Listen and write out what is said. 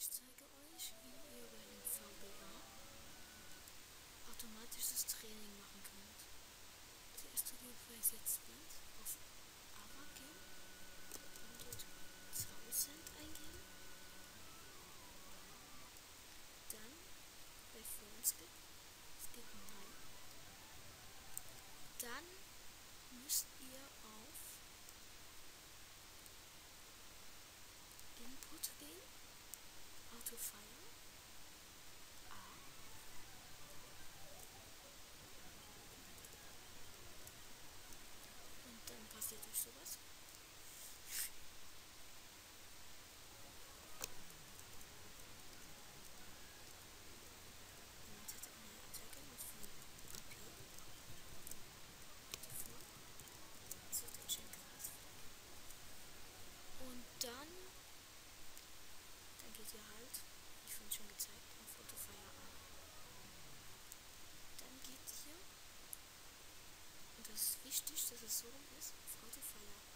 Ich zeige euch, wie ihr bei dem VBA automatisches Training machen könnt. Zuerst drückt ihr bei Set Speed auf ARA gehen und dort 1000 eingeben. Dann bei Phone-Skip Nein. Dann müsst ihr auf Input gehen, Autofire, A. Und dann passiert euch sowas. Wartet eine Attacke mit 4 AP. Davor. So den Schenkelhass weg. Und dann geht ihr halt, ich finde schon gezeigt, auf Autofire A. Dann geht ihr, und das ist wichtig, dass es so rum ist, auf Autofire